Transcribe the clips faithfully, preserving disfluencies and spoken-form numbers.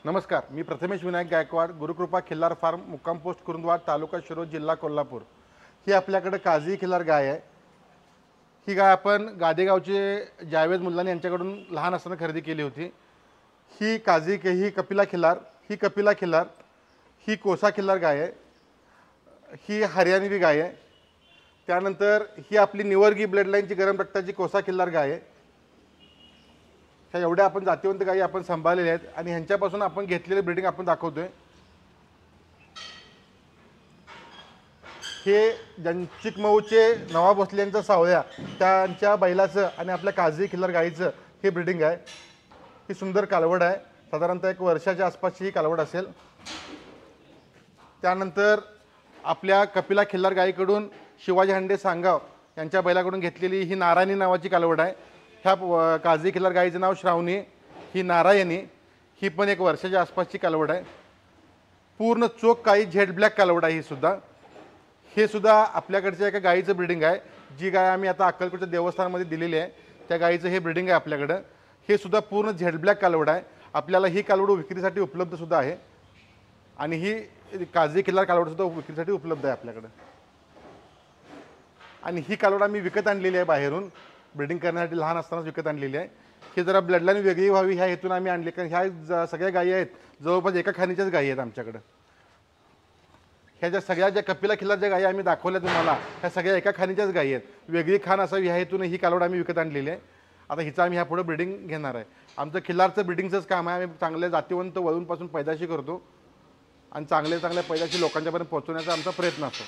नमस्कार, मी प्रथमेश विनायक गायकवाड, गुरुकृपा खिल्लार फार्म, मुक्काम पोस्ट कुरुंदवाड, तालुका शिरोळ, जिल्हा कोल्हापूर। ही आपल्याकडे काझी खिल्लार गाय आहे। ही गाय आपण गादेगावचे जावेद मुल्लानी यांच्याकडून लहान असताना खरेदी केली होती। ही काझी ही कपिला खिल्लार, ही कपिला खिल्लार, ही कोसा खिल्लार गाय आहे। ही हरियाणवी गाय आहे। त्यानंतर ही आपली निवर्गी ब्लड लाईनची गरम रक्ताची कोसा खिल्लार गाय आहे। ह्या एवढ्या आपण जातीवंत गायी आपण सांभाळलेल्या आहेत आणि ह्यांच्यापासून आपण घेतलेले ब्रीडिंग आपण दाखवतोय। हे चिकमऊचे नवाब भोसलेंचा सावळ्या त्यांच्या बैलाचं आणि आपल्या काझी खिल्लार गायीचं हे ब्रीडिंग आहे। ही सुंदर कालवड आहे, साधारणतः एक वर्षाच्या आसपासची ही कालवड असेल। त्यानंतर आपल्या कपिला खिल्लार गायीकडून शिवाजी हंडे सांगाव यांच्या बैलाकडून घेतलेली ही नारायणी नावाची कालवड आहे। ह्या काझी खिल्लार गायीचं नाव श्रावणी, ही नारायणी, ही पण एक वर्षाच्या आसपासची कालवड आहे। पूर्ण चोख काही झेड ब्लॅक कालवड आहे ही सुद्धा। हे सुद्धा आपल्याकडच्या एका गायीचं ब्रीडिंग आहे, जी गाय आम्ही आता अक्कलकोटच्या देवस्थानामध्ये दिलेली आहे। त्या गायीचं हे ब्रीडिंग आहे आपल्याकडं। हे सुद्धा पूर्ण झेड ब्लॅक कालवड आहे। आपल्याला ही कालवड विक्रीसाठी उपलब्ध सुद्धा आहे आणि ही काझी खिल्लार कालवड सुद्धा विक्रीसाठी उपलब्ध आहे आपल्याकडं। आणि ही कालवड आम्ही विकत आणलेली आहे बाहेरून, ब्रीडिंग करण्यासाठी लहान असतानाच विकत आणलेली आहे। ही जरा ब्लड लाईन वेगळी व्हावी ह्या हेतून आम्ही आणले, कारण ह्या सगळ्या गायी आहेत जवळपास एका खाणीच्याच गायी आहेत आमच्याकडं। ह्या ज्या सगळ्या ज्या कपिला खिल्लार ज्या गायी आम्ही दाखवल्या तुम्हाला, ह्या सगळ्या एका खाणीच्याच गायी आहेत। वेगळी खाण असावी ह्या हेतून ही कालवड आम्ही विकत आणलेली आहे। आता हिचं आम्ही ह्यापुढे ब्रीडिंग घेणार आहे। आमचं खिल्लारचं ब्रीडिंगचंच काम आहे। आम्ही चांगल्या जातीवंत वळूंपासून पैदाशी करतो आणि चांगल्या चांगल्या पैदाशी लोकांच्यापर्यंत पोहोचवण्याचा आमचा प्रयत्न असतो।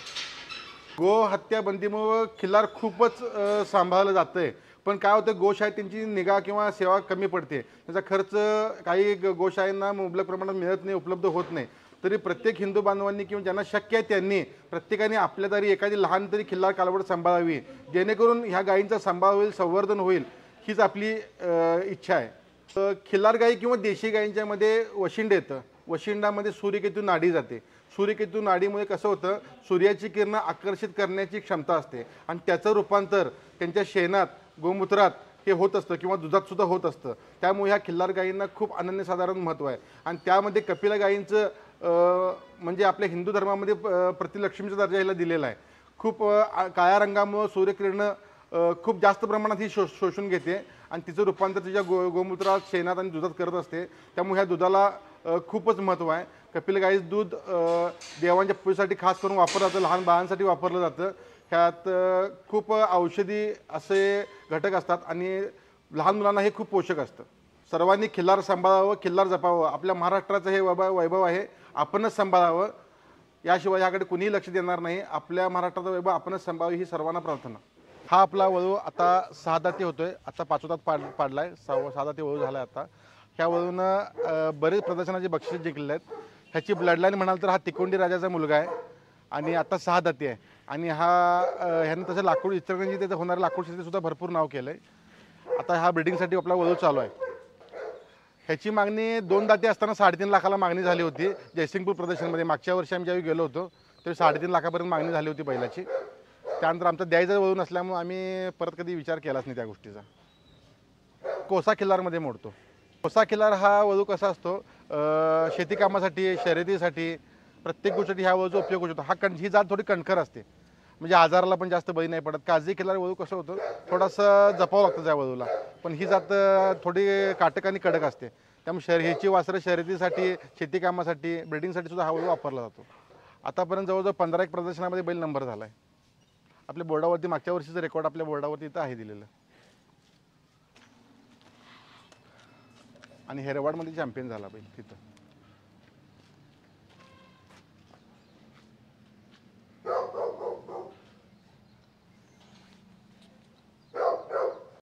गो हत्या बंदीमुळे खिल्लार खूपच सांभाळलं जातंय, पण काय होतं गोशाळेत त्यांची निगा किंवा सेवा कमी पडते। त्याचा खर्च काही गोशाळांना मुबलक प्रमाणात मिळत नाही, उपलब्ध होत नाही। तरी प्रत्येक हिंदू बांधवांनी किंवा ज्यांना शक्य आहे त्यांनी प्रत्येकाने आपल्या दारी एखादी लहान तरी खिल्लार कालवड सांभाळावी, जेणेकरून ह्या गायींचा सांभाळ होईल, संवर्धन होईल, हीच आपली इच्छा आहे। खिल्लार गायी किंवा देशी गायींच्यामध्ये वशिंड येतं। वशिंडामध्ये सूर्यकेतू नाडी जाते। सूर्यकेतू नाडीमुळे कसं होतं, सूर्याची किरणं आकर्षित करण्याची क्षमता असते आणि त्याचं रूपांतर त्यांच्या शेणात, गोमूत्रात हे होत असतं किंवा दुधात सुद्धा होत असतं। त्यामुळे ह्या खिल्लार गायींना खूप अनन्यसाधारण महत्त्व आहे आणि त्यामध्ये कपिला गायींचं म्हणजे आपल्या हिंदू धर्मामध्ये प्रतिलक्ष्मीचा दर्जा ह्याला दिलेला आहे। खूप काळ्या रंगामुळे सूर्यकिरणं खूप जास्त प्रमाणात ही शो शोषून घेते आणि तिचं रूपांतर तिच्या गो गोमूत्रात, शेणात आणि दुधात करत असते। त्यामुळे ह्या दुधाला खूपच महत्त्व आहे। कपिला गाईचं दूध देवांच्या पूजेसाठी खास करून वापरलं जातं, लहान बाळांसाठी वापरलं जातं। ह्यात खूप औषधी असे घटक असतात आणि लहान मुलांना हे खूप पोषक असतं। सर्वांनी खिल्लार सांभाळावं, खिल्लार जपावं। आपल्या महाराष्ट्राचं हे वैभव वैभव आहे, आपणच सांभाळावं। याशिवाय याकडे कुणीही लक्ष देणार नाही। आपल्या महाराष्ट्राचं वैभव आपणच सांभाळावं ही सर्वांना प्रार्थना। हा आपला वळू आता सहा दाती होतोय, आता पाचवा दात पाड पाडलाय, सहा सहा दाती वळू झालाय आता। ह्या वळूनं बरेच प्रदर्शनाची बक्षीस जिंकलेले आहेत। ह्याची ब्लड लाईन म्हणाल तर हा तिकोंडी राजाचा मुलगा आहे आणि आता सहा दाती आहे आणि हा ह्यानं तसं लाकूड इचलकरंजी त्याचं होणारं लाकूड शेती सुद्धा भरपूर नाव केलं आहे। आता हा ब्रीडिंगसाठी आपला वळू चालू आहे। ह्याची मागणी दोन दाती असताना साडेतीन लाखाला मागणी झाली होती जयसिंगपूर प्रदर्शनमध्ये। मागच्या वर्षी आम्ही ज्यावेळी गेलो होतो त्यावेळी साडेतीन लाखापर्यंत मागणी झाली होती बैलाची। त्यानंतर आमचं द्यायचं वळू नसल्यामुळे आम्ही परत कधी विचार केलाच नाही त्या गोष्टीचा। कोसा खिल्लारमध्ये मोडतो। कोसा खिल्लार हा वळू कसा असतो, शेती कामासाठी, शर्यतीसाठी, प्रत्येक गोष्टीसाठी ह्या वळूचा उपयोग होतो। हा कण ही जात थोडी कणखर असते, म्हणजे आजाराला पण जास्त बळी नाही पडत। काझी खिल्लार वळू कसं होतं, थोडंसं जपावं लागतं त्या वळूला, पण ही जात थोडी काटक आणि कडक असते। त्यामुळे शहर ह्याची वासरं शर्यतीसाठी, शेती कामासाठी, ब्रीडिंगसाठी सुद्धा हा वळू वापरला जातो। आतापर्यंत जवळजवळ पंधरा एक प्रदर्शनामध्ये बैल नंबर झाला आहे आपल्या बोर्डावरती। मागच्या वर्षीचं रेकॉर्ड आपल्या बोर्डावरती इथं आहे दिलेलं आणि हेरवाडमध्ये चॅम्पियन झाला बैल तिथं।